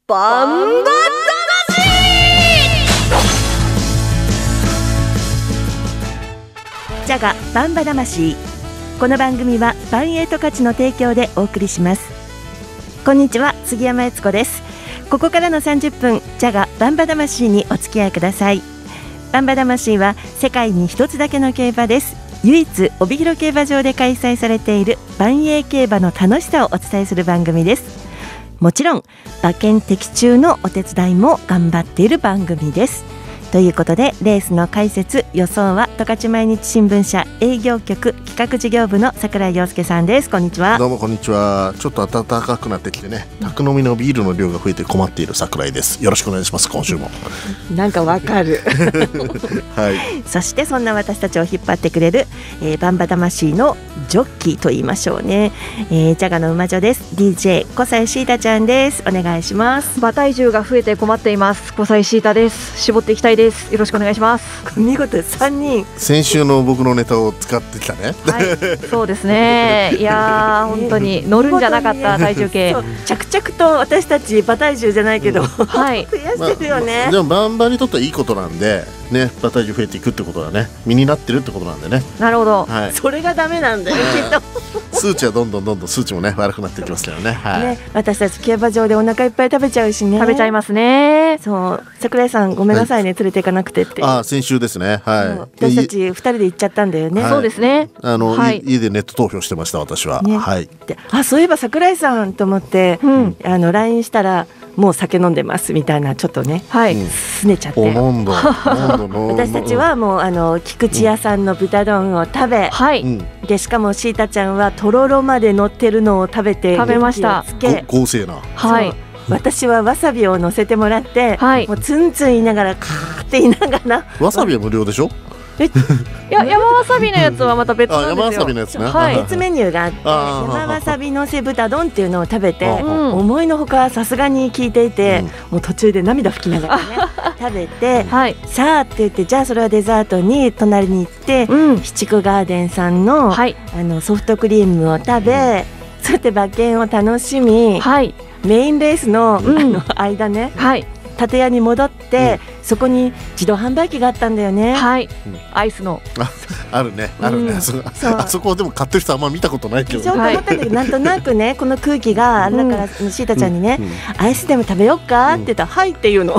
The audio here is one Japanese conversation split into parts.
バンバジャガバンバ魂。この番組はバンエイト価値の提供でお送りします。こんにちは、杉山悦子です。ここからの30分、ジャガバンバ魂にお付き合いください。バンバ魂は世界に一つだけの競馬です。唯一帯広競馬場で開催されている万栄競馬の楽しさをお伝えする番組です。もちろん馬券的中のお手伝いも頑張っている番組です。ということで、レースの解説予想は十勝毎日新聞社営業局企画事業部の櫻井陽介さんです。こんにちは。 どうもこんにちは。ちょっと暖かくなってきてね、宅飲みのビールの量が増えて困っている櫻井です。よろしくお願いします。今週もなんかわかるはい。 そしてそんな私たちを引っ張ってくれる、バンバ魂のジョッキーと言いましょうね、ジャガの馬女です。 DJ 小西シータちゃんです。お願いします。 馬体重が増えて困っています。小西シータです。絞っていきたいです。よろしくお願いします。 見事3人先週の僕のネタを使ってきたね。 はい、そうですね。いやー本当に乗るんじゃなかった体重計。 着々と私たち馬体重じゃないけど、 はい、 増やしてるよね。 でもバンバにとってはいいことなんでね、馬体重増えていくってことはね、身になってるってことなんでね。 なるほど、 はい、 それがダメなんだよきっと数値はどんどん数値もね悪くなっていきますからね。はい、 ね、私たち競馬場でお腹いっぱい食べちゃうしね。 食べちゃいますね。 そう、櫻井さんごめんなさいね、連れていかなくてって。 先週ですね。はい、 私たち2人で行っちゃったんだよね。 はい、 そうですね。 はい、家でネット投票してました私は、 ね、 はい、 でそういえば櫻井さんと思って、LINE したらもう酒飲んでますみたいな、ちょっとね、 はい、 すねちゃって。私たちはもう菊池屋さんの豚丼を食べ、 はい、 でしかもシータちゃんはとろろまで乗ってるのを食べました。 豪勢な。 はい、 私はわさびを乗せてもらって、はい、もうツンツン言いながらカーって言いながら。 わさびは無料でしょ。 いや、山わさびのやつはまた別なんですよ。 山わさびのやつね、 はい、 別メニューがあって、山わさびのせ豚丼っていうのを食べて、思いのほかさすがに効いていて、もう途中で涙拭きながらね食べて、はい、さあって言って、じゃあそれはデザートに隣に行って、七久ガーデンさんの、はい、ソフトクリームを食べ、そうやって馬券を楽しみ、はい、メインレースの、間ね、はい、建屋に戻って、そこに自動販売機があったんだよね。はい、 アイスのあるね、あるね。あそこでも買ってる人あんま見たことないけど、 そう思ったんだけど、なんとなくね、この空気があれだからシータちゃんにね、アイスでも食べようかって言ったら、はいっていうの。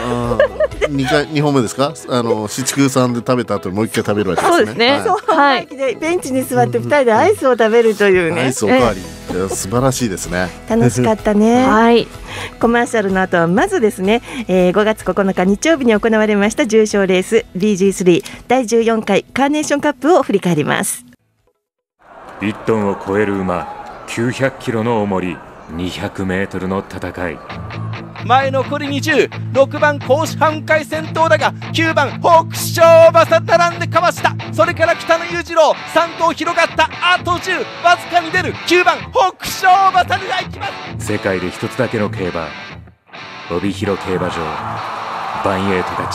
2本目ですか。七久さんで食べた後にもう一回食べるわけですね。 そうですね。 そう、販売機でベンチに座って2人でアイスを食べるというね。 アイスおかわり、素晴らしいですね。 楽しかったね。はい。コマーシャルの後はまずですね、5月9日日曜日に行われました重賞レース BG3 第14回カーネーションカップを振り返ります。 1トンを超える馬、900キロの重り、200メートルの戦い。 前残り20、6番甲子半回先頭だが、9番北勝馬さ並んでかわした。それから北野裕次郎3頭広がった。あと10、わずかに出る9番北勝馬さがいきます。 世界で一つだけの競馬、帯広競馬場、バンエイト勝ち。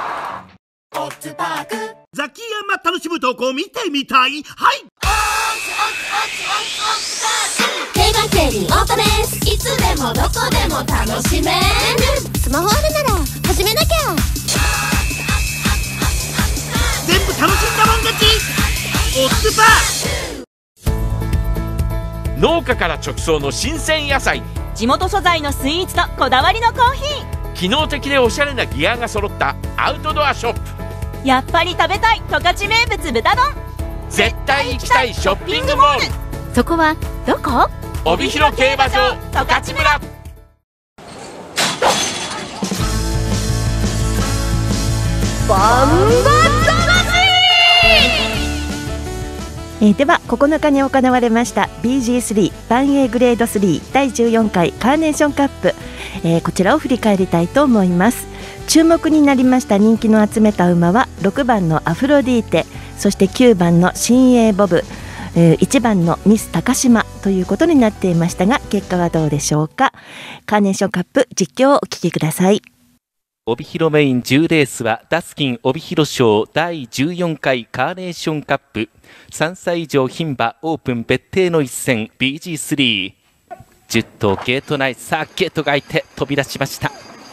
ザキヤマ楽しむ投稿見てみたい。はい、 競馬競輪オートレース、いつでもどこでも楽しめる。スマホあるなら始めなきゃ。 全部楽しんだもん勝ち。オッズパー。農家から直送の新鮮野菜、 地元素材のスイーツとこだわりのコーヒー、 機能的でおしゃれなギアが揃ったアウトドアショップ。 やっぱり食べたい十勝名物豚丼。 絶対行きたいショッピングモール。 そこはどこ？ 帯広競馬場十勝村。 バンバでは9日に行われました BG3 バンエーグレード3第14回カーネーションカップ、こちらを振り返りたいと思います。注目になりました人気の集めた馬は6番のアフロディーテ、そして9番の新鋭ボブ、1番のミス高島ということになっていましたが、結果はどうでしょうか。カーネーションカップ実況をお聞きください。 帯広メイン10レースはダスキン帯広賞第14回カーネーションカップ、3歳以上牝馬オープン別邸の一戦 BG3。 10頭ゲート内、さあゲートが開いて飛び出しました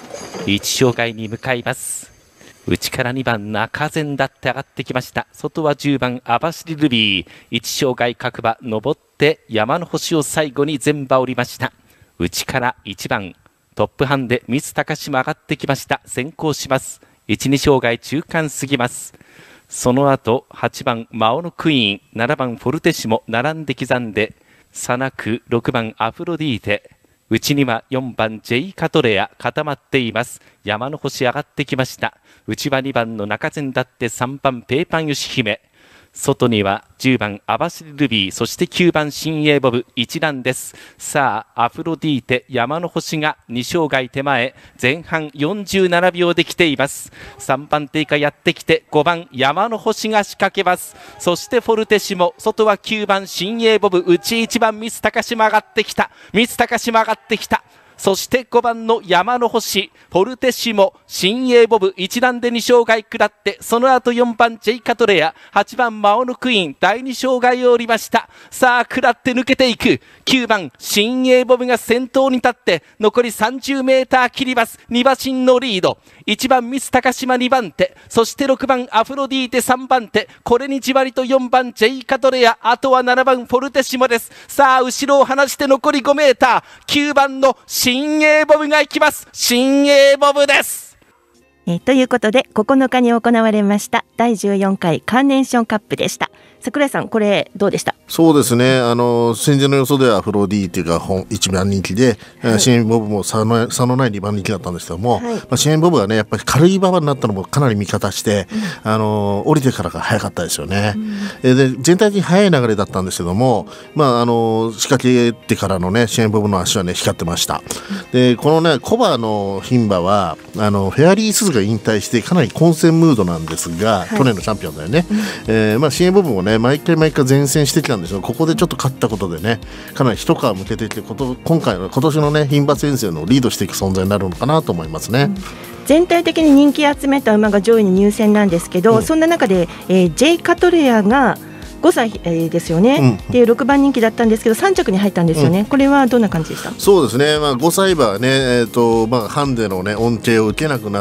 。1障害に向かいます。内から2番中前だって上がってきました。外は10番網走ルビー、1障害各馬登って山の星を最後に全馬降りました。内から1番トップハンデミス高島上がってきました。先行します。1、2障害中間過ぎます。その後8番マオノクイーン、7番フォルテシモ並んで刻んで、さなく6番アフロディーテ、内には4番ジェイカトレア固まっています。山の星上がってきました。内は2番の中前だって3番ペーパンヨシヒメ、外には10番網走ルビー、そして9番新鋭ボブ一覧です。さあアフロディーテ山の星が2障害手前、前半47秒で来ています。3番手以下やってきて5番山の星が仕掛けます。そしてフォルテシモ、外は9番新鋭ボブ、内1番ミス高島上がってきた。ミス高島上がってきた。そして5番の山の星フォルテシモ、新鋭ボブ一覧で2障害下って、その後4番ジェイカトレア、8番マオノクイーン第2障害を降りました。さあ下って抜けていく9番新鋭ボブが先頭に立って残り30メーター切ります。2馬身のリード、1番ミス高島2番手、そして6番アフロディーテ3番手、これにじわりと4番ジェイカトレア、あとは7番フォルテシモです。さあ後ろを離して残り5メーター、9番の新鋭ボブが行きます。新鋭ボブです。 ということで9日に行われました第14回カーネーションカップでした。櫻井さん、これどうでした？ そうですね、先日の予想ではアフロディーテが1番人気で、シエンボブも差のない2番人気だったんですけども、シエンボブがねやっぱり軽い馬場になったのもかなり味方して、降りてからが早かったですよね。で全体的に速い流れだったんですけども、仕掛けてからのねシエンボブの足はね光ってました。でこのねコバの牝馬はフェアリースズが引退してかなり混戦ムードなんですが、去年のチャンピオンだよね。シエンボブもね毎回前線してきたんですが、ここでちょっと勝ったことでねかなり一皮向けてきて今年のね牝馬戦線のリードしていく存在になるのかなと思いますね。 全体的に人気集めた馬が上位に入選なんですけど、そんな中で、ジェイカトレアが5歳、ですよね、で6番人気だったんですけど3着に入ったんですよね。これはどんな感じでした？ そうですね、5歳馬はね、ハンデの、ね、恩恵を受けなくなって、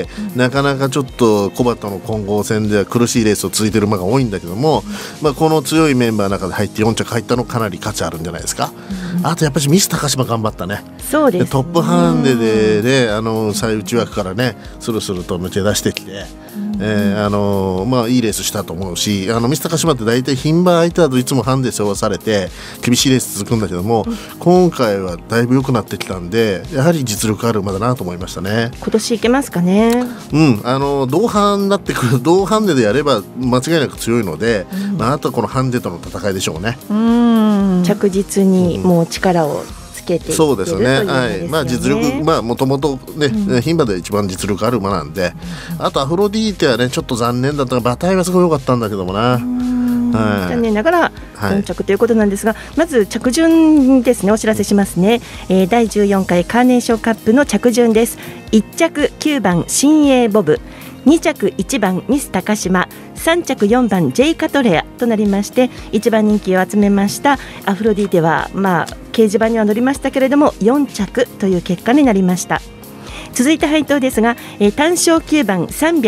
なかなかちょっとコバとの混合戦では苦しいレースを続いている馬が多いんだけども、この強いメンバーの中で入って4着入ったのかなり価値あるんじゃないですか。あとやっぱりミス高島頑張ったね。 そうですね、 トップハンデで、最内枠からねスルスルと抜け出してきて、いいレースしたと思うし、ミス高島って大体牝馬相手だといつもハンデ背負わされて厳しいレース続くんだけども、今回はだいぶ良くなってきたんで、やはり実力ある馬だなと思いましたね。 今年いけますかね。 同伴になってくる、同ハンデでやれば間違いなく強いので、あとはこのハンデとの戦いでしょうね。 着実にもう力をつけていってるそうですね。 はい、 実力、もともとね、牝馬で一番実力ある馬なんで、あとアフロディーテはねちょっと残念だったが、馬体はすごい良かったんだけどもな。 残念ながら4着ということなんですが、まず着順ですね、お知らせしますね。第14回カーネーションカップの着順です。1着9番新鋭ボブ、2着1番ミス高島、3着4番ジェイカトレアとなりまして、1番人気を集めましたアフロディーテは掲示板には載りましたけれども4着という結果になりました。続いて配当ですが、単勝9番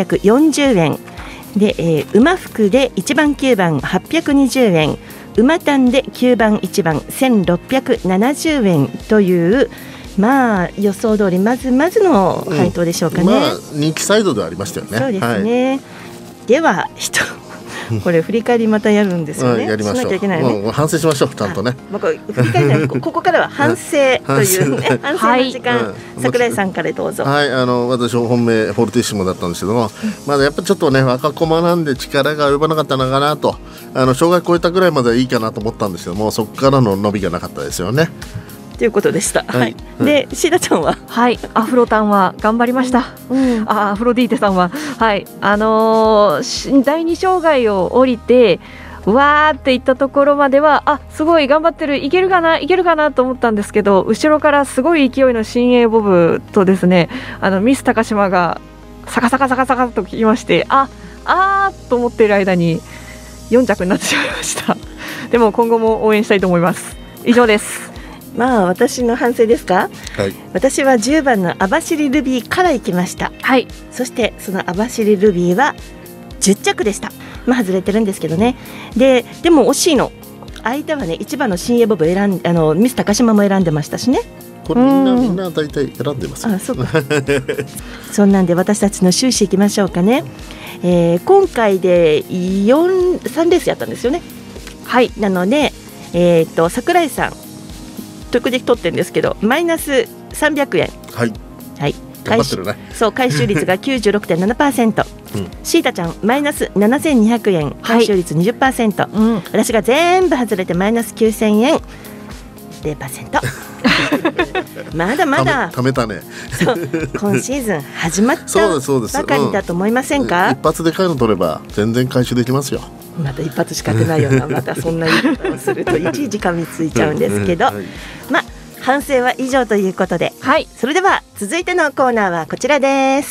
340円で、馬服で1番9番820円、馬単で9番1番1670円という、予想通りまずまずの配当でしょうかね。 人気サイドではありましたよね。 そうですね。ではこれ振り返りまたやるんですよね。 やりましょう。 しなきゃいけないね。 反省しましょう、ちゃんとね。 振り返りないここからは反省というね、反省の時間、櫻井さんからどうぞ。 はい、私本命フォルティッシモだったんですけども、まだやっぱちょっとね若駒なんで力が及ばなかったのかなと、障害超えたぐらいまではいいかなと思ったんですけども、そこからの伸びがなかったですよね。 ということでした。で、シーラちゃんは、 アフロタンは頑張りました。アフロディーテさんは、第2障害を降りてわーっていったところまではすごい頑張ってる、いけるかなと思ったんですけど、後ろからすごい勢いの新鋭ボブとですね、ミス高島がサカサカときまして、と思っている間に4着になってしまいました。でも今後も応援したいと思います。以上です。 まあ私の反省ですか。 はい、 私は10番の網走ルビーから行きました。 はい。 そしてその網走ルビーは10着でした。まあ外れてるんですけどね。でも惜しいの。相手はね1番の新エボブミス高島も選んでましたしね。 これみんな大体選んでます。 あ、そうか。そんなんで私たちの終始いきましょうかね。今回で3レースやったんですよね。はい。なので櫻井さん特で取ってるんですけどマイナス300円。 はい。 はい。 頑張ってるね。 そう回収率が 96.7%、シータちゃんマイナス7200円回収率 20%、私が全部外れてマイナス9000円 0%。まだまだ貯めたね。 そう今シーズン始まったばかりだと思いませんか。 一発で買いの取れば全然回収できますよ。 また一発しか出ないようなまたそんな言い方をするといちいち噛みついちゃうんですけど、まあ反省は以上ということで、はい、それでは続いてのコーナーはこちらです。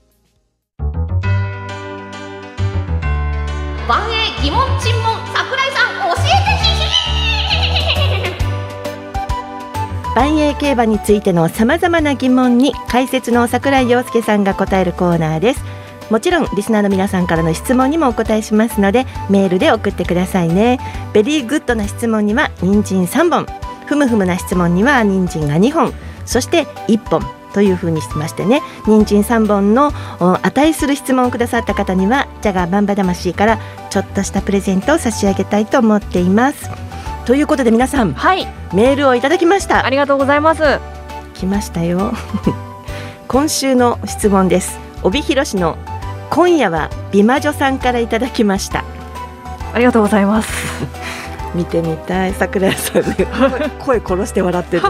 万英疑問沈問櫻井さん教えて万英競馬についてのさまざまな疑問に解説の櫻井陽介さんが答えるコーナーです。もちろんリスナーの皆さんからの質問にもお答えしますのでメールで送ってくださいね。ベリーグッドな質問には人参3本、ふむふむな質問には人参が2本、そして1本というふうにしましてね、人参3本の値する質問をくださった方にはジャガーバンバ魂からちょっとしたプレゼントを差し上げたいと思っています。ということで皆さん、はい、メールをいただきました。 ありがとうございます。 来ましたよ今週の質問です。帯広市の今夜は美魔女さんからいただきました。 ありがとうございます見てみたい。桜井さんね声殺して笑ってる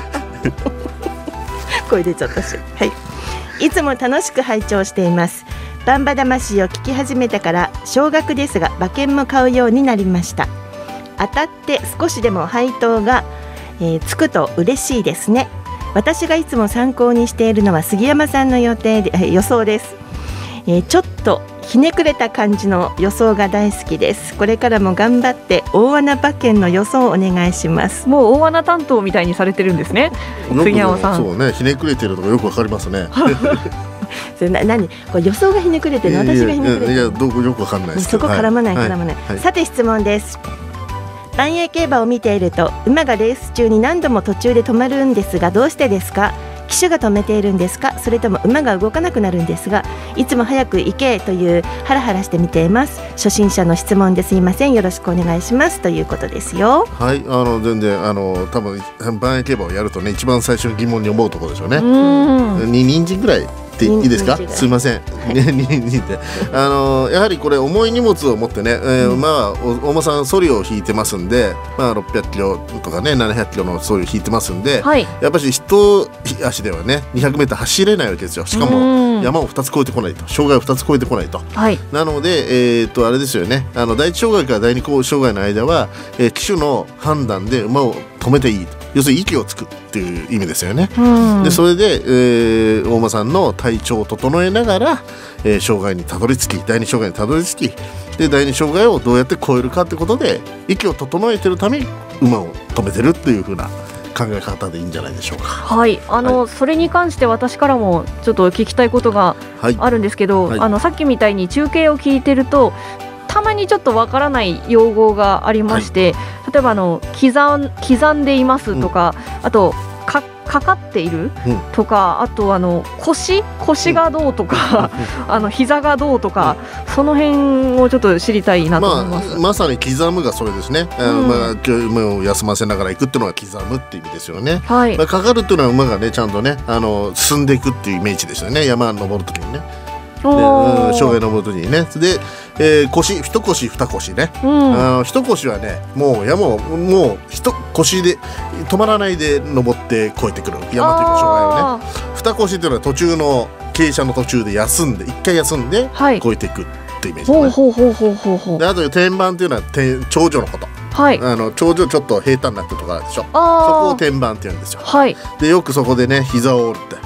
声出ちゃったし、はい、いつも楽しく拝聴しています。バンバ魂を聞き始めてから少額ですが馬券も買うようになりました。当たって少しでも配当が、つくと嬉しいですね。私がいつも参考にしているのは杉山さんの予想です。ちょっとひねくれた感じの予想が大好きです。これからも頑張って大穴馬券の予想をお願いします。 もう大穴担当みたいにされてるんですね杉山さん。 そうね、ひねくれてるとかよくわかりますねそれ何これ予想がひねくれてるの、私がひねくれてるの。 いやどこよくわかんないですけど、 そこ絡まない、絡まない、はい、さて質問です。万英競馬を見ていると馬がレース中に何度も途中で止まるんですが、どうしてですか。騎手が止めているんですか、それとも馬が動かなくなるんですが、いつも早く行けというハラハラして見ています。初心者の質問ですいません、よろしくお願いしますということですよ。 はい、全然多分万英競馬をやるとね一番最初に疑問に思うところでしょうね。人参ぐらいっていいですか。すみません、はい、やはりこれ重い荷物を持ってね、馬は重さんソリを引いてますんで、600キロとかね700キロのソリを引いてますんで、はい、やっぱり一足ではね200メートル走れないわけですよ。しかも山を2つ越えてこないと、障害を2つ越えてこないと、はい、なので、あれですよね、第一障害から第二障害の間は、騎手の判断で馬を止めていいと、要するに息をつくっていう意味ですよね。でそれで、大間さんの体調を整えながら、障害にたどり着き、第二障害にたどり着き、で第二障害をどうやって越えるかってことで息を整えてるために馬を止めてるっていう風な考え方でいいんじゃないでしょうか。 はい、はい、それに関して私からもちょっと聞きたいことがあるんですけど、はいはい、さっきみたいに中継を聞いてるとたまにちょっとわからない用語がありまして、はい、例えば刻んでいますとか、あとかかっているとか、あと腰がどうとか膝がどうとか、その辺をちょっと知りたいなと思います。 まさに刻むがそれですね。馬を休ませながら行くっていうのは刻むっていう意味ですよね。はい、かかるっていうのは馬がねちゃんとね進んでいくっていうイメージですよね。山登るときにね。障害登るときにね。で、一腰二腰ね、一腰はねもう山をもう一腰で止まらないで登って越えてくる山というか障害をね。二腰っていうのは途中の傾斜の途中で休んで一回休んで越えていくってイメージですね。であと天板っていうのは頂上のこと。はい、頂上ちょっと平坦になってるところあるでしょ。そこを天板って言うんですよ。はい、でよくそこでね膝を折って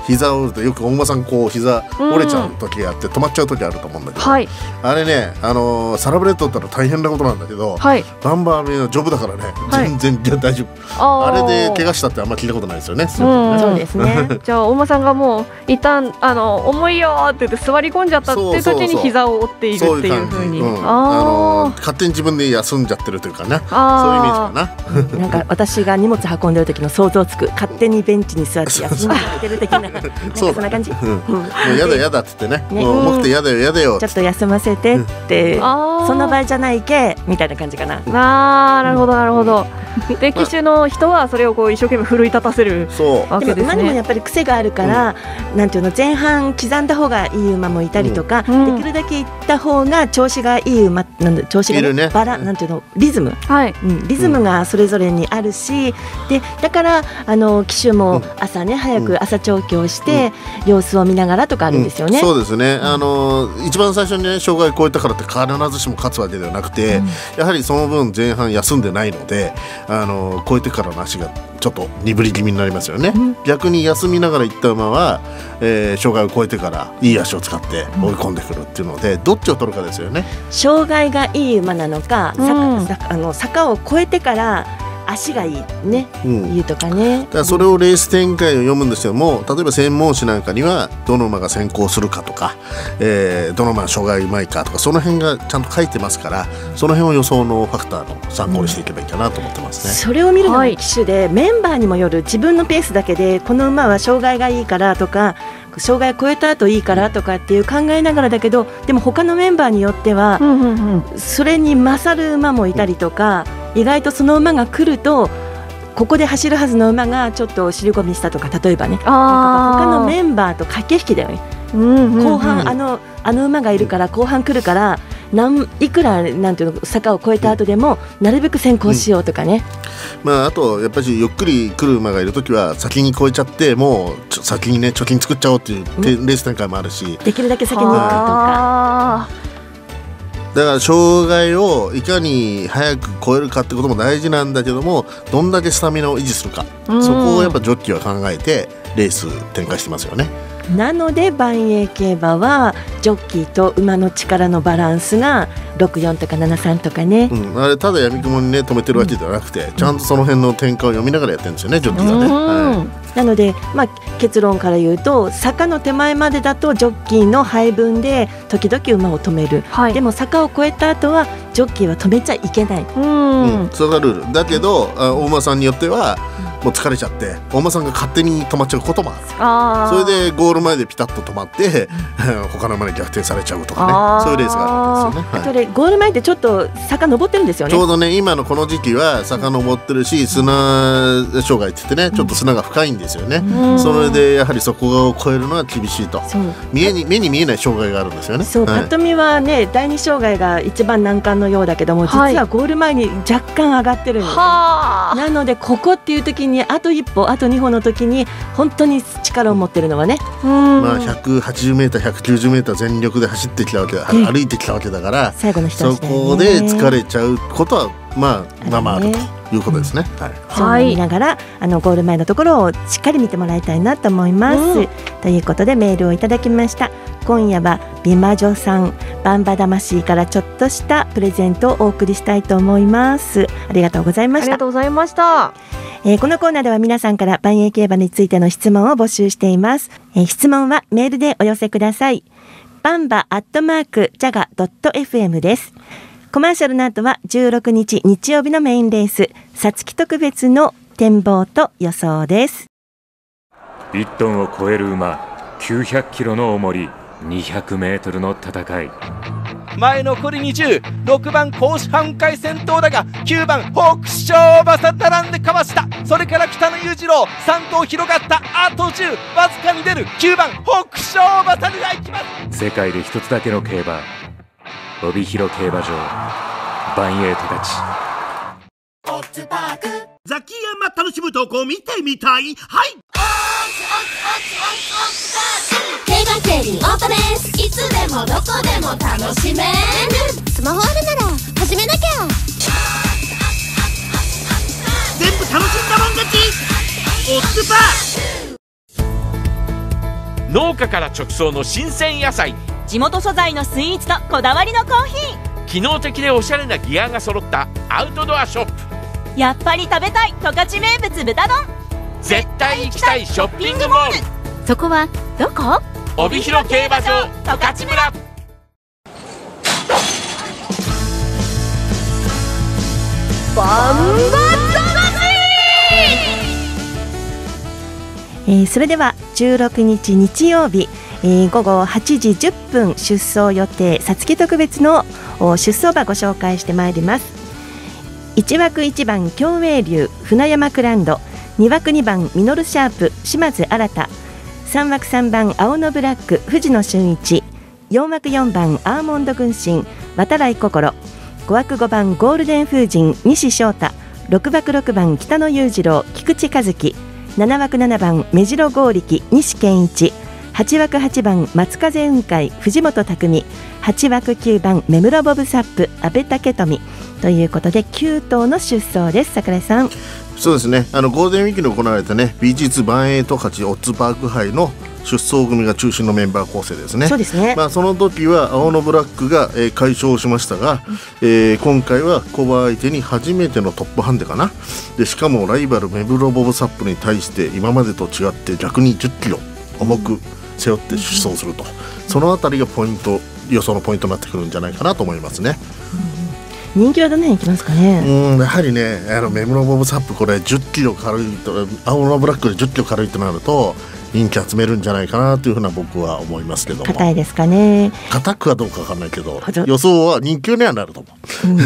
膝を折るとよくお馬さんこう膝折れちゃう時があって止まっちゃう時あると思うんだけど、 はい、 あれねサラブレッドだったら大変なことなんだけど、 はい、 バンバーメの丈夫だからね、 はい、 全然大丈夫。あれで怪我したってあんま聞いたことないですよね。 そうですね。 じゃあお馬さんがもう一旦重いよって言って座り込んじゃったっていう時に膝を折っているっていう風に、 勝手に自分で休んじゃってるというかね、そういうイメージかな。 なんか私が荷物運んでる時の想像つく、勝手にベンチに座って休んでる的な、なんかそんな感じ。 やだやだって言ってね、重くてやだよやだよ、 ちょっと休ませてって、そんな場合じゃないけみたいな感じかな。 なるほどなるほど。で騎手の人はそれをこう一生懸命奮い立たせるわけですね。 でも馬にもやっぱり癖があるから、なんていうの、前半刻んだ方がいい馬もいたりとか、できるだけいった方が調子がいい馬、調子がね、バラなんていうの、リズム、リズムがそれぞれにあるし、でだから騎手も朝ね、早く朝調教して様子を見ながらとかあるんですよね。 そうですね。一番最初にね、障害を超えたからって必ずしも勝つわけではなくて、やはりその分前半休んでないので、超えてからの足がちょっと鈍り気味になりますよね。逆に休みながら行った馬は、障害を超えてからいい足を使って追い込んでくるっていうので、どっちを取るかですよね。 障害がいい馬なのか、坂を越えてから足がいいね、いうとかね。 だからそれをレース展開を読むんですけども、例えば専門誌なんかにはどの馬が先行するかとか、どの馬が障害うまいかとか、その辺がちゃんと書いてますから、その辺を予想のファクターの参考にしていけばいいかなと思ってますね。 それを見るのが騎手で、メンバーにもよる。自分のペースだけでこの馬は障害がいいからとか、障害を超えた後いいからとかっていう考えながらだけど、でも他のメンバーによっては、それに勝る馬もいたりとか、意外とその馬が来るとここで走るはずの馬がちょっと尻込みしたとか、例えばね、他のメンバーと駆け引きだよね。後半あの馬がいるから後半来るから、いくらなんていうの、坂を越えた後でもなるべく先行しようとかね。 あとやっぱりゆっくり来る馬がいるときは先に越えちゃって、もう先にね貯金作っちゃおうっていうレース展開もあるし、 できるだけ先に行くとか。 だから障害をいかに早く超えるかってことも大事なんだけども、どんだけスタミナを維持するか、そこをやっぱジョッキーは考えてレース展開してますよね。 なので万栄競馬はジョッキーと馬の力のバランスが64とか73とかね、 あれただ闇雲にね止めてるわけではなくて、ちゃんとその辺の展開を読みながらやってるんですよね、ジョッキーはね。 なので、結論から言うと、坂の手前までだとジョッキーの配分で時々馬を止める、でも坂を越えた後はジョッキーは止めちゃいけない、 それがルールだけど、大馬さんによってはもう疲れちゃって大馬さんが勝手に止まっちゃうこともある。それでゴール前でピタッと止まって他の馬に逆転されちゃうとかね、そういうレースがあるんですよね。 それゴール前でちょっと坂登ってるんですよね。 ちょうどね、今のこの時期は坂登ってるし、砂障害って言ってね、ちょっと砂が深いんですよね。それでやはりそこを越えるのは厳しいと、目に見えない障害があるんですよね。 そう、ぱっと見はね、第二障害が一番難関のようだけども、実はゴール前に若干上がってるんです、なのでここっていう時にあと一歩あと2歩の時に本当に力を持ってるのはね、 180m 190m 全力で走ってきたわけだ、歩いてきたわけだから、 最後の一そこで疲れちゃうことはまああるということですね。 そう見ながらゴール前のところをしっかり見てもらいたいなと思います、ということでメールをいただきました。今夜は美魔女さんバンバ魂からちょっとしたプレゼントをお送りしたいと思います。ありがとうございました。 ありがとうございました。 このコーナーでは皆さんから万栄競馬についての質問を募集しています。質問はメールでお寄せください。バンバ@jaga.fm です。コマーシャルの後は16日日曜日のメインレース皐月特別の展望と予想です。 1トンを超える馬、900キロの重り、200メートルの戦い。 前残り20、6番甲子半回先頭だが9番北勝馬さ並んでかわした。それから北野裕次郎3頭広がった。あと10、わずかに出る9番北勝馬さがいきます。 世界で一つだけの競馬、帯広競馬場、バンエイトたち。 ザキヤマ楽しむ投稿見てみたい。はい、 競馬競輪オートレース、いつでもどこでも楽しめる。スマホあるなら始めなきゃ。 全部楽しんだもん勝ち。オッズパー農家から直送の新鮮野菜、 地元素材のスイーツとこだわりのコーヒー、 機能的でおしゃれなギアが揃ったアウトドアショップ。 やっぱり食べたい十勝名物豚丼。 絶対行きたいショッピングモール。 そこはどこ？ 帯広競馬場十勝村。 バンバそれでは16日日曜日、午後8時10分出走予定皐月特別の出走馬ご紹介してまいります。1枠1番共栄流船山クランド、2枠2番ミノルシャープ島津新、3枠3番青のブラック藤野俊一、4枠4番アーモンド軍神渡来心、5枠5番ゴールデン風神西翔太、6枠6番北野裕次郎菊池和樹、7枠7番目白剛力西健一、8枠8番松風雲海藤本匠、8枠9番目室ボブサップ阿部武富ということで9頭の出走です。櫻井さん。 そうですね、ゴールデンウィークに行われたね BG2 万栄十勝オッズパーク杯の出走組が中心のメンバー構成ですね。 そうですね、 その時は青のブラックが、快勝しましたが、今回は小馬相手に初めてのトップハンデかな。でしかもライバルメブロボブサップに対して今までと違って逆に10キロ重く背負って出走すると、そのあたりがポイント、予想のポイントになってくるんじゃないかなと思いますね。 人気はどの辺いきますかね。 やはりね、メムロボブサップこれ10キロ軽いと、青のブラックで10キロ軽いとなると人気集めるんじゃないかなというふうな僕は思いますけども。 硬いですかね。 硬くはどうか分かんないけど予想は人気にはなると思う、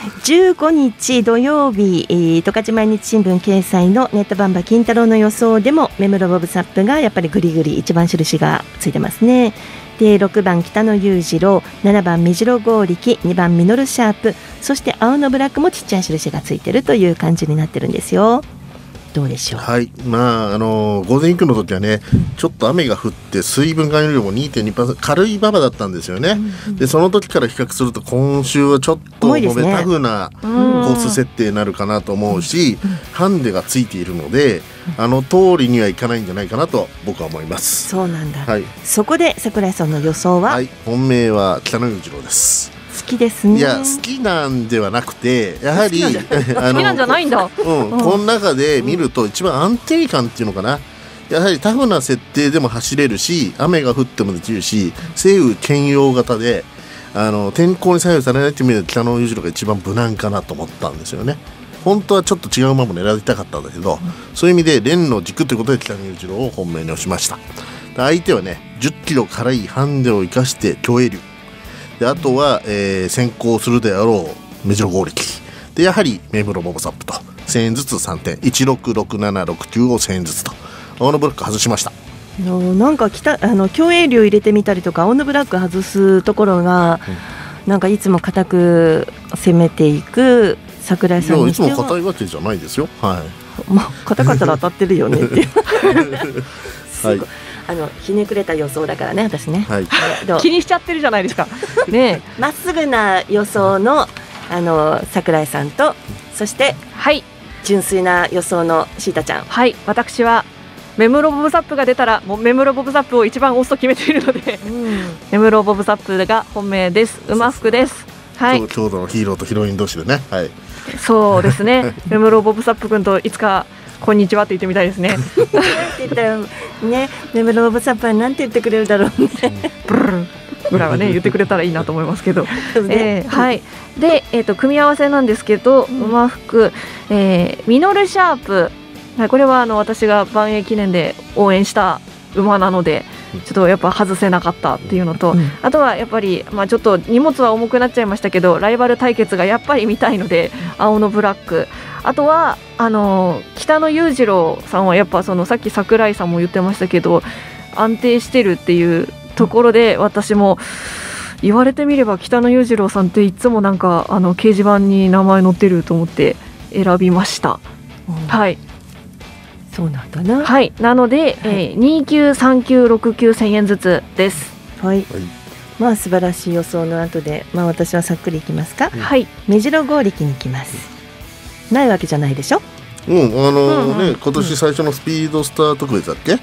15日土曜日、十勝毎日新聞掲載のネットバンバ金太郎の予想でもメムロボブサップがやっぱりグリグリ一番印がついてますね。で6番北野裕次郎、7番目白剛力、2番ミノルシャープ、そして青のブラックもちっちゃい印がついてるという感じになってるんですよ。どうでしょう。 はい、ゴールデンウィークの時はね、ちょっと雨が降って水分含有量も 2.2% 軽い馬場だったんですよね、でその時から比較すると今週はちょっともめタフなコース設定になるかなと思うし、ハンデがついているので通りにはいかないんじゃないかなと僕は思います。 そうなんだ、 はい、 そこで櫻井さんの予想は、 本命は北野裕次郎です。 好きですね。 いや好きなんではなくて、やはり好きなんじゃないんだ、 この中で見ると一番安定感っていうのかな、やはりタフな設定でも走れるし、雨が降ってもできるし、西雨兼用型で天候に左右されないという意味で北野裕次郎が一番無難かなと思ったんですよね。本当はちょっと違う馬も狙いたかったんだけど、そういう意味で連の軸ということで北野裕次郎を本命に押しました。相手はね10キロ軽いハンデを生かして競泳流で、あとは、先行するであろう目白剛力で、やはりメムロボブサップと1000円ずつ3点、166769を1000円ずつと青のブラック外しました。 なんか競泳流入れてみたりとか青のブラック外すところが、なんかいつも固く攻めていく櫻井さんにしては。 いつも硬いわけじゃないですよ。 硬かったら当たってるよねっていうはい、 ひねくれた予想だからね私ね、 気にしちゃってるじゃないですかね。 まっすぐな予想の櫻井さんと、そして純粋な予想のシータちゃん。 はい、私はメムロボブサップが出たらもうメムロボブサップを一番押すと決めているので、メムロボブサップが本命です。馬服です。はい、 郷土のヒーローとヒロイン同士でね、はい、 そうですねメムロボブサップ君といつかこんにちはって言ってみたいですねね、メムロボブサップはなんて言ってくれるだろうねブルルぐらいはね言ってくれたらいいなと思いますけどはい。で、組み合わせなんですけど、馬服、ミノルシャープ、これは私が万栄記念で応援した馬なのでちょっとやっぱ外せなかったっていうのと、あとはやっぱり、ちょっと荷物は重くなっちゃいましたけどライバル対決がやっぱり見たいので青のブラック、あとは北野裕次郎さんはやっぱさっき櫻井さんも言ってましたけど安定してるっていうところで、私も言われてみれば北野裕次郎さんっていつもなんか掲示板に名前載ってると思って選びました。はい、 そうなんだな。 はい、なので、2939691000円ずつです。 はい、まあ素晴らしい予想の後で、私はさっくりいきますか。 はい、 目白剛力に行きます。ないわけじゃないでしょ。 今年最初のスピードスター特別だっけ、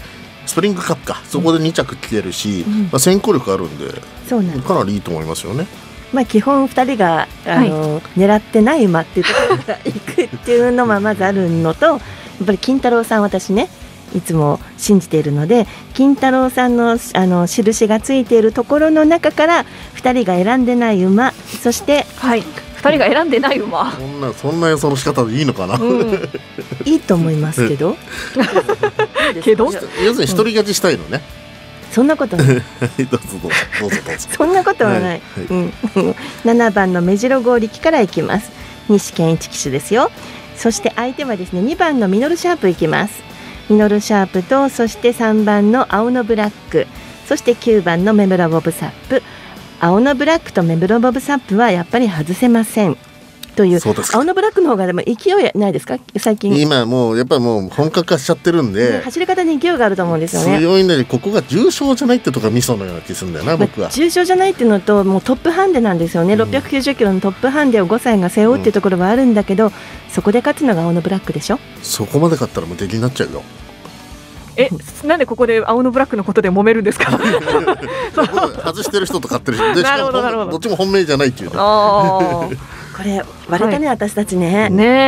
スプリングカップか、そこで2着来てるし、先行力あるんで、 そうなんです。 かなりいいと思いますよね。 基本2人が狙ってない馬っていうところから行くっていうのはまずあるのと、やっぱり金太郎さん、私ねいつも信じているので、金太郎さんの印がついているところの中から2人が選んでない馬、そして 2人が選んでない馬、 そんな予想の仕方でいいのかな、 いいと思いますけどけど要するに一人勝ちしたいのね。 そんなことないどうぞそんなことはない、7番の目白剛力からいきます。西健一騎手ですよ。そして相手はですね、2番のミノルシャープいきます。ミノルシャープと、そして3番の青のブラック、そして9番のメムラボブサップ。青のブラックとメムラボブサップはやっぱり外せませんという。青のブラックの方がでも勢いないですか、最近。 今もうやっぱりもう本格化しちゃってるんで、 走り方に勢いがあると思うんですよね。 強いんだけど、ここが重賞じゃないってとこがミソのような気するんだよな、僕は。 重賞じゃないっていうのと、もうトップハンデなんですよね、690キロのトップハンデを5歳が背負うっていうところはあるんだけど、そこで勝つのが青のブラックでしょ。 そこまで勝ったら無敵になっちゃうよ。 なんでここで青のブラックのことで揉めるんですか外してる人と買ってる人で、 なるほどなるほど、 どっちも本命じゃないっていうこれ割れたね、私たちね。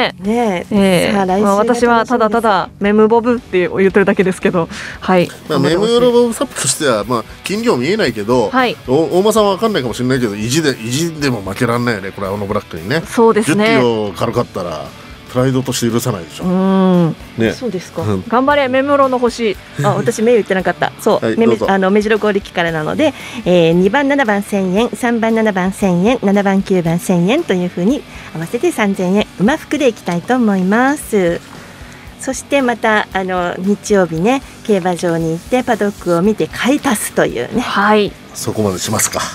私はただただメムボブって言ってるだけですけど、メムロボブサップとしては金量見えないけど、大間さんは分かんないかもしれないけど、意地でも負けられないよね、これ青のブラックにね。 そうですね。 10キロ軽かったらプライドとして許さないでしょ。 そうですか。 頑張れメムロの星。 私目言ってなかった。そう、目白剛力からなので、2番7番1000円、3番7番1000円、7番9番1000円というふうに合わせて3000円馬服でいきたいと思います。そしてまた日曜日ね、競馬場に行ってパドックを見て買い足すというね。 そこまでしますか。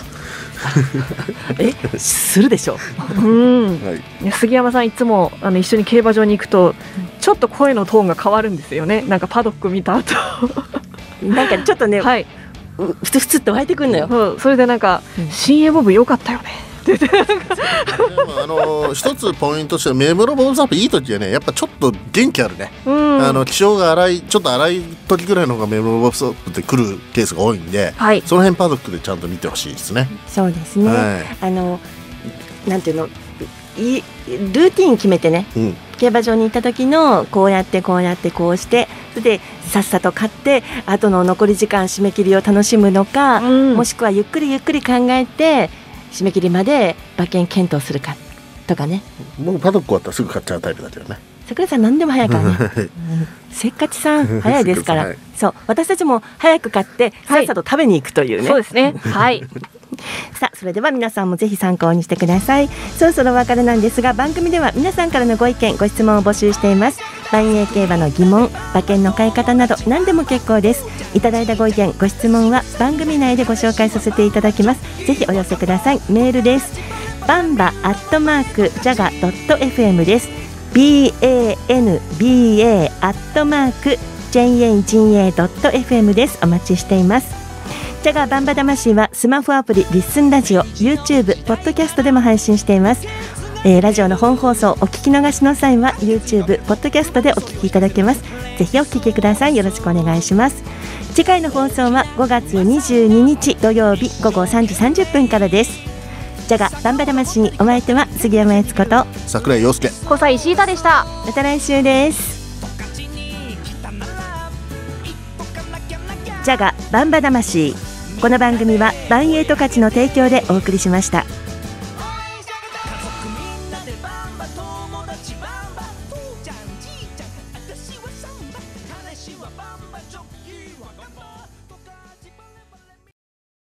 するでしょう。杉山さんいつも一緒に競馬場に行くとちょっと声のトーンが変わるんですよね。なんかパドック見た後なんかちょっとね、ふつふつって湧いてくるのよ。 それでなんか新鋭ボブ良かったよね。 一つポイントとしては、メムロボブサップいい時はね、やっぱちょっと元気あるね。気性がちょっと荒い時ぐらいの方がメムロボブサップって来るケースが多いんで、その辺パドックでちゃんと見てほしいですね。 そうですね。なんていうの、ルーティン決めてね、競馬場に行った時のこうやってこうして、それでさっさと買って後の残り時間締め切りを楽しむのか、もしくはゆっくり考えて締め切りまで馬券検討するかとかね。 もうパドック終わったらすぐ買っちゃうタイプだけどね。 桜井さん何でも早いからねせっかちさん早いですからそう、私たちも早く買ってさっさと食べに行くというね。 そうですね。 さあ、それでは皆さんもぜひ参考にしてください。そろそろお別れなんですが、番組では皆さんからのご意見ご質問を募集しています。万栄競馬の疑問、馬券の買い方など何でも結構です。いただいたご意見ご質問は番組内でご紹介させていただきます。ぜひお寄せください。メールです。bamba@jaga.fm です。banba@jaga.fm です。お待ちしています。ジャガーバンバ魂はスマホアプリリッスンラジオ、 YouTube、ポッドキャストでも配信しています。ラジオの本放送お聞き逃しの際は YouTube、ポッドキャストでお聞きいただけます。ぜひお聞きください。よろしくお願いします。次回の放送は5月22日土曜日午後3時30分からです。ジャガバンバ魂、お相手は杉山悦子と桜井陽介、 小西石井田でした。 また来週です。ジャガバンバ魂、この番組はバンエイト価値の提供でお送りしました。